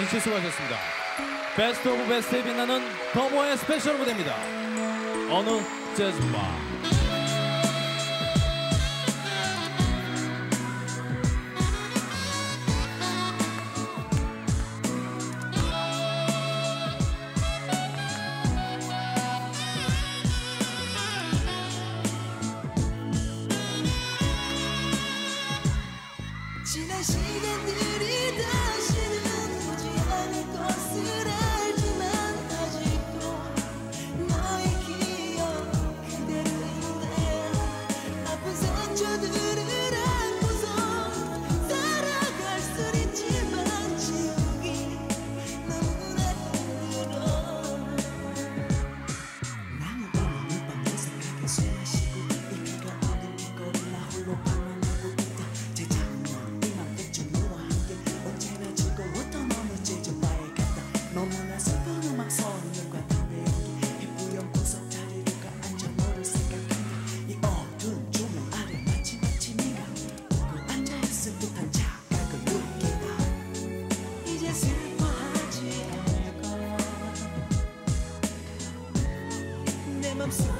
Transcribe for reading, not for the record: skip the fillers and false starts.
씨 수고하셨습니다. 베스트 오브 베스트에 빛나는 더모의 스페셜 무대입니다. 어느 재즈바. 지난 시간들이 다시는 오지 않을 것을 알지만 아직도 너의 기억 그대로인데 아픈 상처들을 안고서 살아갈 순 있지만 지우기 너무나 힘들어. 나는 오늘 밤 내 생각에 술 마시고 이 비가 오는 길거리 나 홀로 방황하고 있다. 언제나 즐거웠던 어느 제주바에 갔다. 너무나 슬픈 음악 선율과 담배 연기 희뿌연 구석 자리로 가 앉아 너를 생각한다. 이 어두운 조명 아래 마치 네가 웃고 앉아있을 듯한 착각을 느낀다. 이제 슬퍼하지 않을 거야. 내 맘속